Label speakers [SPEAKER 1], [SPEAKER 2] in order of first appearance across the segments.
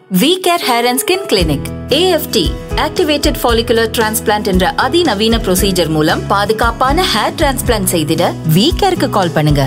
[SPEAKER 1] V-Care Hair and Skin Clinic AFT Activated Follicular Transplant என்ற அதிநவீன procedure மூலம் பாதுகாப்பான ஹேர் டிரான்ஸ்பிளான்ட் செய்திட V-Careக்கு கால் பண்ணுங்க.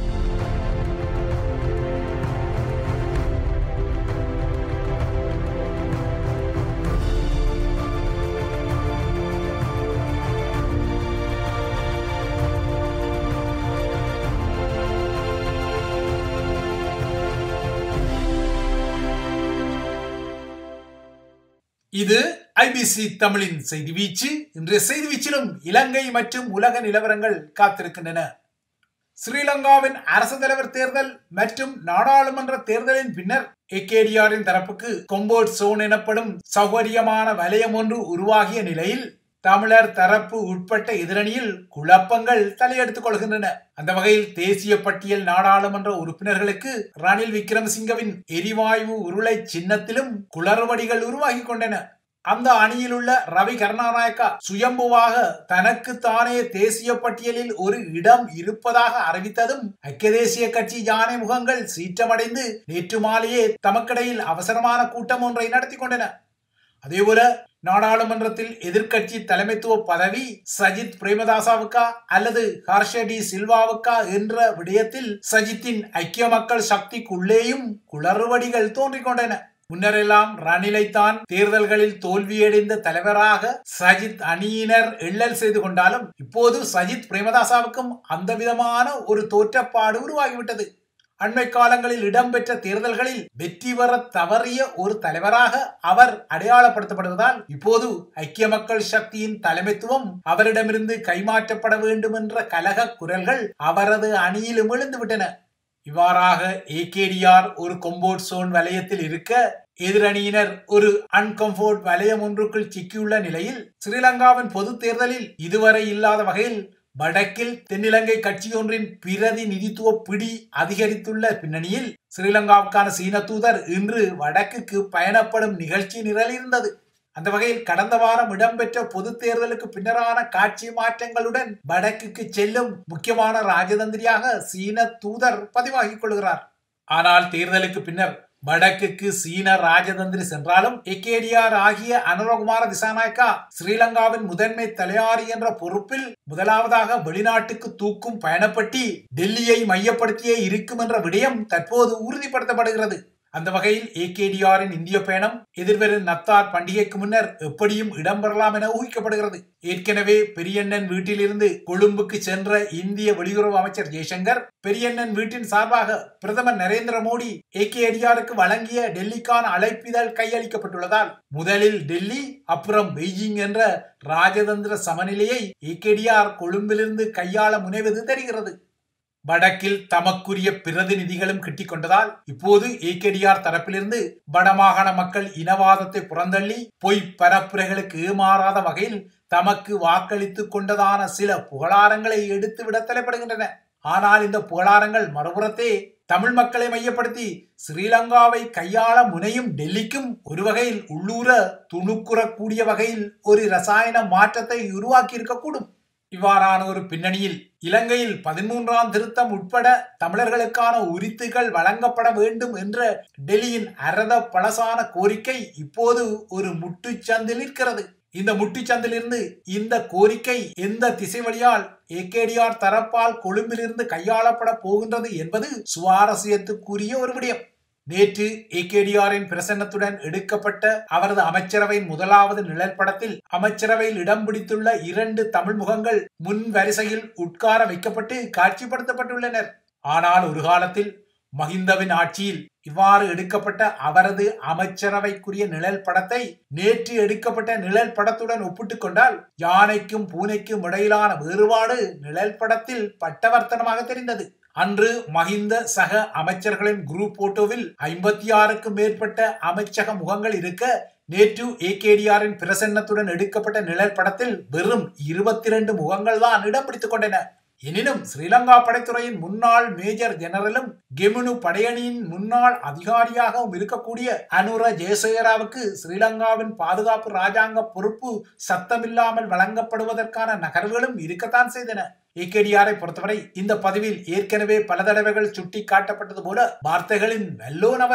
[SPEAKER 2] இது ஐபிசி தமிழின் செய்தி வீச்சு. இன்றைய செய்தி வீச்சிலும் இலங்கை மற்றும் உலக நிலவரங்கள் காத்திருக்கின்றன. ஸ்ரீலங்காவின் அரசு தலைவர் தேர்தல் மற்றும் நாடாளுமன்ற தேர்தலின் பின்னர் ஏகேடிஆரின் தரப்புக்கு கொம்போர்ட் சோன் எனப்படும் சௌகரியமான வலயம் ஒன்று உருவாகிய நிலையில் தமிழர் தரப்பு உட்பட்ட எதிரணியில் குழப்பங்கள் தலையெடுத்துக் கொள்கின்றன. அந்த வகையில் தேசிய பட்டியல் நாடாளுமன்ற உறுப்பினர்களுக்கு ரணில் விக்ரமசிங்கவின் எரிவாயு உருளை சின்னத்திலும் குளறுபடிகள் உருவாகி கொண்டன. அந்த அணியில் உள்ள ரவி கருணாநாயக்கா சுயம்புவாக தனக்கு தானே தேசிய பட்டியலில் ஒரு இடம் இருப்பதாக அறிவித்ததும் ஐக்கிய தேசிய கட்சி யானை முகங்கள் சீற்றமடைந்து நேற்று மாலையே தமக்கிடையில் அவசரமான கூட்டம் ஒன்றை நடத்தி கொண்டன. அதேபோல நாடாளுமன்றத்தில் எதிர்கட்சி தலைமைத்துவ பதவி சஜித் பிரேமதாசவுக்கா அல்லது ஹர்ஷ டி சில்வாவுக்கா என்ற விடயத்தில் சஜித்தின் ஐக்கிய மக்கள் சக்திக்குள்ளேயும் குளறுபடிகள் தோன்றிக் கொண்டன. முன்னரெல்லாம் ரணிலைத்தான் தேர்தல்களில் தோல்வியடைந்த தலைவராக சஜித் அணியினர் எள்ளல் செய்து கொண்டாலும் இப்போது சஜித் பிரேமதாசவுக்கும் அந்த விதமான ஒரு தோற்றப்பாடு உருவாகிவிட்டது. அண்மை காலங்களில் இடம்பெற்ற தேர்தல்களில் வெற்றி பெற தவறிய ஒரு தலைவராக அவர் அடையாளப்படுத்தப்படுவதால் இப்போது ஐக்கிய மக்கள் சக்தியின் தலைமைத்துவம் அவரிடமிருந்து கைமாற்றப்பட வேண்டும் என்ற கலக குரல்கள் அவரது அணியிலும் எழுந்துவிட்டன. இவ்வாறாக ஏகேடிஆர் ஒரு கொம்போர்ட் சோன் வலயத்தில் இருக்க எதிரணியினர் ஒரு அன்கம்ஃபோர்ட் வலயம் ஒன்றுக்குள் சிக்கியுள்ள நிலையில் ஸ்ரீலங்காவின் பொது தேர்தலில் இதுவரை இல்லாத வகையில் வடக்கில் தென்னிலங்கை கட்சியொன்றின் பிரதிநிதித்துவ பிடி அதிகரித்துள்ள பின்னணியில் ஸ்ரீலங்காவுக்கான சீன தூதர் இன்று வடக்குக்கு பயணப்படும் நிகழ்ச்சி நிரல் இருந்தது. அந்த வகையில் கடந்த வாரம் இடம்பெற்ற பொது தேர்தலுக்கு பின்னரான காட்சி மாற்றங்களுடன் வடக்குக்கு செல்லும் முக்கியமான ராஜதந்திரியாக சீன தூதர் பதிவாகிக் கொள்கிறார். ஆனால் தேர்தலுக்கு பின்னர் வடக்குக்கு சீன ராஜதந்திரி சென்றாலும் ஏகேடிஆர் ஆகிய அனுரகுமார திசாநாயக்கா ஸ்ரீலங்காவின் முதன்மை தலையாரி என்ற பொறுப்பில் முதலாவதாக வெளிநாட்டுக்கு தூக்கும் பயணப்பட்டி டெல்லியை மையப்படுத்தியே இருக்கும் என்ற விடயம் தற்போது உறுதிப்படுத்தப்படுகிறது. அந்த வகையில் ஏகேடிஆரின் இந்திய பயணம் எதிர்வரும் நத்தார் பண்டிகைக்கு முன்னர் எப்படியும் இடம்பெறலாம் என ஊகிக்கப்படுகிறது. ஏற்கனவே பெரியண்ணன் வீட்டிலிருந்து கொழும்புக்கு சென்ற இந்திய வெளியுறவு அமைச்சர் ஜெய்சங்கர் பெரியண்ணன் வீட்டின் சார்பாக பிரதமர் நரேந்திர மோடி ஏகேடிஆருக்கு வழங்கிய டெல்லிக்கான அழைப்பிதழ் கையளிக்கப்பட்டுள்ளதால் முதலில் டெல்லி அப்புறம் பெய்ஜிங் என்ற ராஜதந்திர சமநிலையை ஏகேடிஆர் கொழும்பிலிருந்து கையாள முனைவது தெரிகிறது. வடக்கில் தமக்குரிய பிரதிநிதிகளும் கிட்டிக் கொண்டதால் இப்போது ஏகேடிஆர் தரப்பிலிருந்து வடமாகாண மக்கள் இனவாதத்தை புறந்தள்ளி பொய் பரப்புரைகளுக்கு ஏமாறாத வகையில் தமக்கு வாக்களித்து கொண்டதான சில புகழாரங்களை எடுத்துவிட தலைப்படுகின்றன. ஆனால் இந்த புகழாரங்கள் மறுபுறத்தே தமிழ் மக்களை மையப்படுத்தி ஸ்ரீலங்காவை கையாள முனையும் டெல்லிக்கும் ஒரு வகையில் உள்ளூர துணுக்குறக்கூடிய வகையில் ஒரு ரசாயன மாற்றத்தை உருவாக்கி இருக்கக்கூடும். இவ்வாறான ஒரு பின்னணியில் இலங்கையில் 13ஆம் திருத்தம் உட்பட தமிழர்களுக்கான உரித்துகள் வழங்கப்பட வேண்டும் என்ற டெல்லியின் அரத பழசான கோரிக்கை இப்போது ஒரு முட்டுச்சந்தில் இருக்கிறது. இந்த முட்டுச்சந்திலிருந்து இந்த கோரிக்கை எந்த திசை வழியால் ஏகேடிஆர் தரப்பால் கொழும்பிலிருந்து கையாளப்பட போகின்றது என்பது சுவாரஸ்யத்துக்குரிய ஒரு விடயம். நேற்று ஏகேடிஆரின் பிரசன்னத்துடன் எடுக்கப்பட்ட அவரது அமைச்சரவையின் முதலாவது நிழல் படத்தில் அமைச்சரவையில் இடம் பிடித்துள்ள 2 தமிழ் முகங்கள் முன் வரிசையில் உட்கார வைக்கப்பட்டு காட்சிப்படுத்தப்பட்டுள்ளனர். ஆனால் ஒரு காலத்தில் மஹிந்தவின் ஆட்சியில் இவ்வாறு எடுக்கப்பட்ட அவரது அமைச்சரவைக்குரிய நிழல் படத்தை நேற்று எடுக்கப்பட்ட நிழல் படத்துடன் ஒப்பிட்டுக் கொண்டால் யானைக்கும் பூனைக்கும் இடையிலான வேறுபாடு நிழல் படத்தில் பட்டவர்த்தனமாக தெரிந்தது. அன்று மஹிந்த சக அமைச்சர்களின் குரூப் போட்டோவில் 56க்கும் மேற்பட்ட அமைச்சக முகங்கள் இருக்க நேற்று ஏகேடிஆரின் பிரசன்னத்துடன் எடுக்கப்பட்ட நிழல் படத்தில் வெறும் 22 முகங்கள் தான் இடம் பிடித்துக் கொண்டன. எனினும் ஸ்ரீலங்கா படைத்துறையின் முன்னாள் மேஜர் ஜெனரலும் கெமுனு படையணியின் முன்னாள் அதிகாரியாகவும் இருக்கக்கூடிய அனுர ஜெயசேகராவுக்கு ஸ்ரீலங்காவின் பாதுகாப்பு ராஜாங்க பொறுப்பு சத்தமில்லாமல் வழங்கப்படுவதற்கான நகர்வுகளும் இருக்கத்தான் செய்தன. ஏகேடிஆரை பொறுத்தவரை இந்த பதிவில் ஏற்கனவே பல தடவைகள் சுட்டி காட்டப்பட்டது போல வார்த்தைகளின் வல்லோன் அவர்.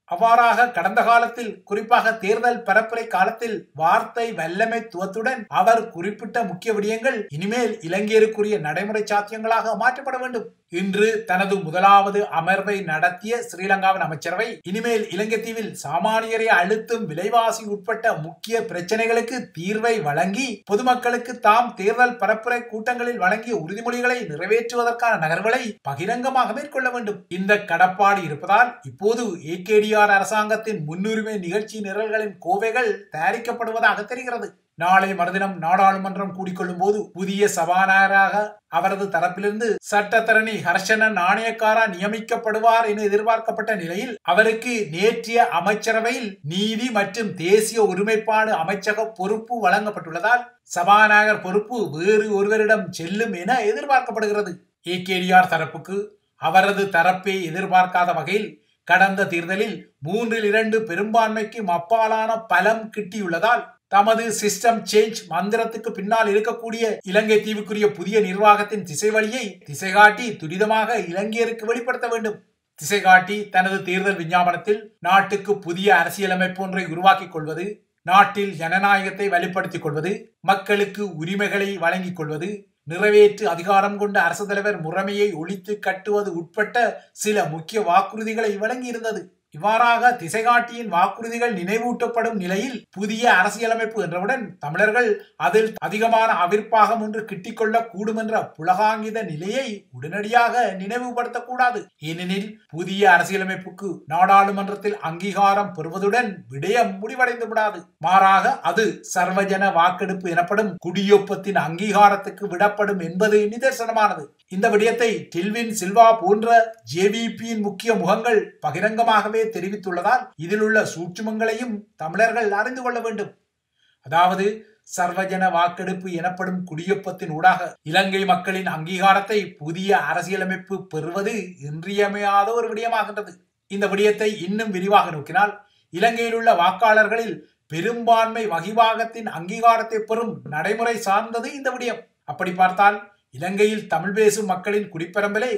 [SPEAKER 2] அவ்வாறாக கடந்த காலத்தில் குறிப்பாக தேர்தல் பரப்புரை காலத்தில் வார்த்தை வல்லமைத்துவத்துடன் அவர் குறிப்பிட்ட முக்கிய விடயங்கள் இனிமேல் இலங்கையருக்குரிய நடைமுறை சாத்தியங்களாக மாற்றப்பட வேண்டும். இன்று தனது முதலாவது அமர்வை நடத்திய ஸ்ரீலங்காவின் அமைச்சரவை இனிமேல் இலங்கை தீவில் சாமானியரை அழுத்தும் விலைவாசி உட்பட்ட முக்கிய பிரச்சனைகளுக்கு தீர்வை வழங்கி பொதுமக்களுக்கு தாம் தேர்தல் பரப்புரை கூட்டங்களில் வழங்கிய உறுதிமொழிகளை நிறைவேற்றுவதற்கான நகர்வுகளை பகிரங்கமாக மேற்கொள்ள வேண்டும். இந்த கடப்பாடு இருப்பதால் இப்போது ஏகேடிஆர் அரசாங்கத்தின் முன்னுரிமை நிகழ்ச்சி நிரல்களின் கோவைகள் தயாரிக்கப்படுவதாக தெரிகிறது. நாளை மறுதினம் நாடாளுமன்றம் கூடிக்கொள்ளும் போது புதிய சபாநாயகராக அவரது தரப்பிலிருந்து சட்டத்தரணி ஹர்ஷன நாணயக்காரா நியமிக்கப்படுவார் என எதிர்பார்க்கப்பட்ட நிலையில் அவருக்கு நேற்றைய அமைச்சரவையில் நீதி மற்றும் தேசிய ஒருமைப்பாடு அமைச்சக பொறுப்பு வழங்கப்பட்டுள்ளதால் சபாநாயகர் பொறுப்பு வேறு ஒருவரிடம் செல்லும் என எதிர்பார்க்கப்படுகிறது. ஏகேடிஆர் தரப்புக்கு அவரது தரப்பை எதிர்பார்க்காத வகையில் கடந்த தேர்தலில் 3/2 பெரும்பான்மைக்கு அப்பாலான பலம் கிட்டியுள்ளதால் தமது சிஸ்டம் சேஞ்ச் மந்திரத்துக்கு பின்னால் இருக்கக்கூடிய இலங்கை தீவுக்குரிய புதிய நிர்வாகத்தின் திசைவழியை திசைகாட்டி துரிதமாக இலங்கையருக்கு வெளிப்படுத்த வேண்டும். திசைகாட்டி தனது தேர்தல் விஞ்ஞாபனத்தில் நாட்டுக்கு புதிய அரசியலமைப்பு ஒன்றை உருவாக்கிக் கொள்வது, நாட்டில் ஜனநாயகத்தை வலுப்படுத்திக் கொள்வது, மக்களுக்கு உரிமைகளை வழங்கிக் கொள்வது, நிறைவேற்று அதிகாரம் கொண்ட அரசு தலைவர் முறைமையை ஒழித்து கட்டுவது உட்பட்ட சில முக்கிய வாக்குறுதிகளை வழங்கியிருந்தது. இவ்வாறாக திசைகாட்டியின் வாக்குறுதிகள் நினைவூட்டப்படும் நிலையில் புதிய அரசியலமைப்பு என்றவுடன் தமிழர்கள் அதில் அதிகமான அவிர்ப்பாகம் ஒன்று கிட்டிக்கொள்ள கூடும் என்ற புலகாங்கித நிலையை உடனடியாக நினைவுபடுத்தக்கூடாது. ஏனெனில் புதிய அரசியலமைப்புக்கு நாடாளுமன்றத்தில் அங்கீகாரம் பெறுவதுடன் விடயம் முடிவடைந்து விடாது. மாறாக அது சர்வஜன வாக்கெடுப்பு எனப்படும் குடியொப்பத்தின் அங்கீகாரத்துக்கு விடப்படும் என்பது நிதர்சனமானது. இந்த விடயத்தை டில்வின் சில்வா போன்ற ஜேவிபியின் முக்கிய முகங்கள் பகிரங்கமாகவே தெரிவித்துள்ளதால் இதில் உள்ள சூட்சுமங்களையும் தமிழர்கள் அறிந்து கொள்ள வேண்டும். அதாவது சர்வஜன வாக்கெடுப்பு எனப்படும் குடியொப்பத்தின் ஊடாக இலங்கை மக்களின் அங்கீகாரத்தை புதிய அரசியலமைப்பு பெறுவது இன்றியமையாத ஒரு விடயமாகின்றது. இந்த விடயத்தை இன்னும் விரிவாக நோக்கினால் இலங்கையில் உள்ள வாக்காளர்களில் பெரும்பான்மை வகிபாகத்தின் அங்கீகாரத்தை பெறும் நடைமுறை சார்ந்தது இந்த விடயம். அப்படி பார்த்தால் இலங்கையில் தமிழ் பேசும் மக்களின் குடிப்பரம்பலை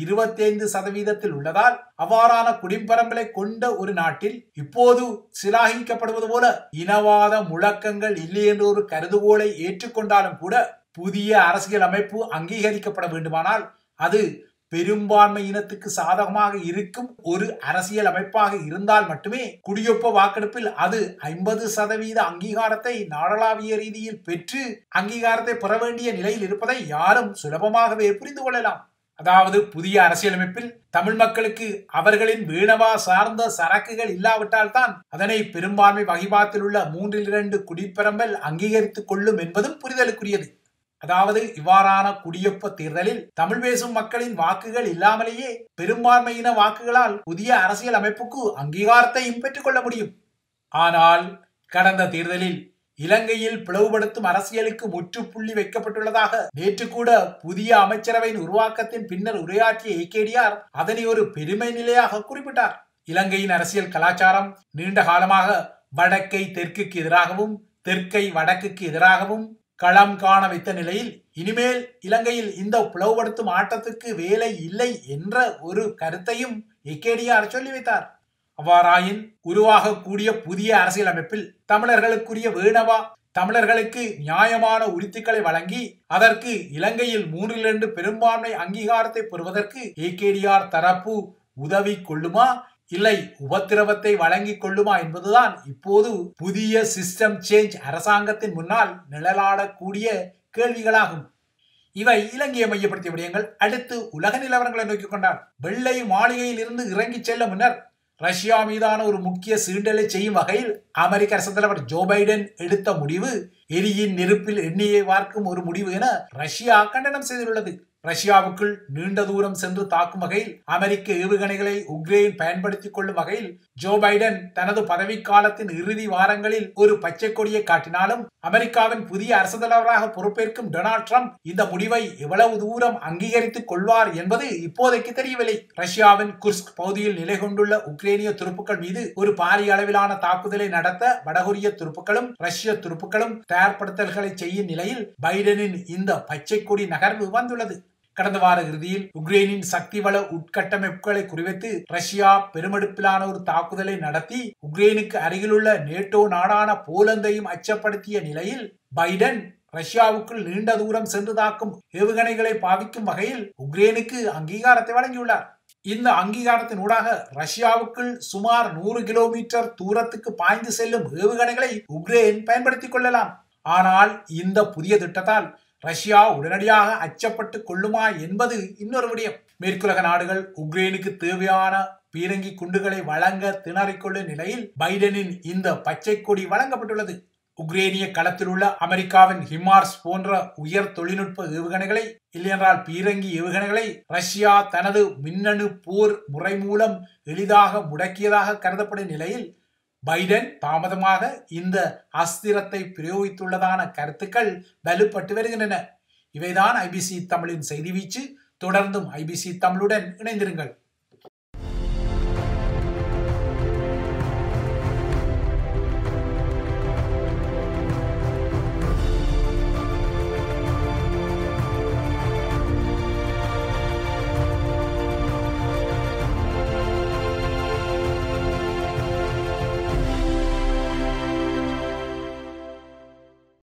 [SPEAKER 2] 25% உள்ளதால் அவ்வாறான குடிப்பரம்பலை கொண்ட ஒரு நாட்டில் இப்போது சிலாகிக்கப்படுவது போல இனவாத முழக்கங்கள் இல்லை என்ற ஒரு கருதுகோளை ஏற்றுக்கொண்டாலும் கூட புதிய அரசியல் அமைப்பு அங்கீகரிக்கப்பட வேண்டுமானால் அது பெரும்பான்மை இனத்துக்கு சாதகமாக இருக்கும் ஒரு அரசியல் அமைப்பாக இருந்தால் மட்டுமே குடியொப்ப வாக்கெடுப்பில் அது 50% அங்கீகாரத்தை நாடளாவிய ரீதியில் பெற்று அங்கீகாரத்தை பெற வேண்டிய நிலையில் இருப்பதை யாரும் சுலபமாகவே புரிந்து கொள்ளலாம். அதாவது புதிய அரசியலமைப்பில் தமிழ் மக்களுக்கு அவர்களின் வீணவா சார்ந்த சரக்குகள் இல்லாவிட்டால் தான் அதனை பெரும்பான்மை வகிபாகத்தில் உள்ள 3/2 குடிப்பரம்பல் அங்கீகரித்துக் கொள்ளும் என்பதும் புரிதலுக்குரியது. அதாவது இவ்வாறான குடியொப்ப தேர்தலில் தமிழ் பேசும் மக்களின் வாக்குகள் இல்லாமலேயே பெரும்பான்மையின வாக்குகளால் புதிய அரசியல் அமைப்புக்கு அங்கீகாரத்தையும் பெற்றுக் கொள்ள முடியும். ஆனால் கடந்த தேர்தலில் இலங்கையில் பிளவுபடுத்தும் அரசியலுக்கு முற்றுப்புள்ளி வைக்கப்பட்டுள்ளதாக நேற்று கூட புதிய அமைச்சரவையின் உருவாக்கத்தின் பின்னர் உரையாற்றிய ஏகேடிஆர் அதனை ஒரு பெருமை நிலையாக குறிப்பிட்டார். இலங்கையின் அரசியல் கலாச்சாரம் நீண்ட காலமாக வடக்கை தெற்குக்கு எதிராகவும் தெற்கை வடக்குக்கு எதிராகவும் களம் காண வைத்த நிலையில் இனிமேல் இலங்கையில் இந்த பிளவுபடுத்தும் ஆட்டத்துக்கு வேலை இல்லை என்ற ஒரு கருத்தையும் ஏகேடிஆர் சொல்லி வைத்தார். அவ்வாறாயின் உருவாகக்கூடிய புதிய அரசியல் அமைப்பில் தமிழர்களுக்குரிய வேணவா தமிழர்களுக்கு நியாயமான உரித்துக்களை வழங்கி அதற்கு இலங்கையில் 3/2 பெரும்பான்மை அங்கீகாரத்தை பெறுவதற்கு ஏகேடிஆர் தரப்பு உதவி கொள்ளுமா இல்லை உபத்திரவத்தை வழங்கிக் கொள்ளுமா என்பதுதான் இப்போது புதிய சிஸ்டம் சேஞ்ச் அரசாங்கத்தின் முன்னால் நிழலாடக்கூடிய கேள்விகளாகும். இவை இலங்கையை மையப்படுத்திய விடயங்கள். அடுத்து உலக நிலவரங்களை நோக்கிக் கொண்டால் வெள்ளை மாளிகையில் இருந்து இறங்கி செல்ல முன்னர் ரஷ்யா மீதான ஒரு முக்கிய சீண்டலை செய்யும் வகையில் அமெரிக்க அரசு தலைவர் ஜோ பைடன் எடுத்த முடிவு எரியின் நெருப்பில் எண்ணெயை வார்க்கும் ஒரு முடிவு என ரஷ்யா கண்டனம் செய்துள்ளது. ரஷ்யாவுக்குள் நீண்ட தூரம் சென்று தாக்கும் வகையில் அமெரிக்க ஏவுகணைகளை உக்ரைன் பயன்படுத்திக் கொள்ளும் வகையில் ஜோ பைடன் தனது பதவிக்காலத்தின் இறுதி வாரங்களில் ஒரு பச்சை கொடியை காட்டினாலும் அமெரிக்காவின் புதிய அரசு தலைவராக பொறுப்பேற்கும் டொனால்ட் ட்ரம்ப் இந்த முடிவை எவ்வளவு தூரம் அங்கீகரித்துக் கொள்வார் என்பது இப்போதைக்கு தெரியவில்லை. ரஷ்யாவின் குர்ஸ்க் பகுதியில் நிலை கொண்டுள்ள உக்ரைனிய துருப்புக்கள் மீது ஒரு பாரிய அளவிலான தாக்குதலை நடத்த வடகொரிய துருப்புக்களும் ரஷ்ய துருப்புக்களும் தயார்படுத்தல்களை செய்யும் நிலையில் பைடனின் இந்த பச்சை கொடி நகர்வு வந்துள்ளது. கடந்த வார இறுதியில் உக்ரைனின் சக்தி வள உட்கட்டமைப்புகளை குறிவைத்து ரஷ்யா பெருமெடுப்பிலான ஒரு தாக்குதலை நடத்தி உக்ரைனுக்கு அருகிலுள்ள நேட்டோ நாடான போலந்தையும் அச்சப்படுத்திய நிலையில் பைடன் ரஷ்யாவுக்குள் நீண்ட தூரம் சென்று தாக்கும் ஏவுகணைகளை பாவிக்கும் வகையில் உக்ரைனுக்கு அங்கீகாரத்தை வழங்கியுள்ளார். இந்த அங்கீகாரத்தின் ஊடாக ரஷ்யாவுக்குள் சுமார் 100 கிலோமீட்டர் தூரத்துக்கு பாய்ந்து செல்லும் ஏவுகணைகளை உக்ரைன் பயன்படுத்திக் கொள்ளலாம். ஆனால் இந்த புதிய திட்டத்தால் ரஷ்யா உடனடியாக அச்சப்பட்டு கொள்ளுமா என்பது இன்னொரு விடயம். மேற்குலக நாடுகள் உக்ரைனுக்கு தேவையான பீரங்கி குண்டுகளை வழங்க திணறிக்கொள்ளும் நிலையில் பைடனின் இந்த பச்சை கொடி வழங்கப்பட்டுள்ளது. உக்ரைனிய களத்தில் உள்ள அமெரிக்காவின் ஹிமார்ஸ் போன்ற உயர் தொழில்நுட்ப ஏவுகணைகளை இல்லையென்றால் பீரங்கி ஏவுகணைகளை ரஷ்யா தனது மின்னணு போர் முறை மூலம் எளிதாக முடக்கியதாக கருதப்படும் நிலையில் பைடன் தாமதமாக இந்த அஸ்திரத்தை பிரயோகித்துள்ளதான கருத்துக்கள் வலுப்பட்டு வருகின்றன. இவைதான் ஐபிசி தமிழின் செய்தி வீச்சு. தொடர்ந்தும் ஐபிசி தமிழுடன் இணைந்திருங்கள்.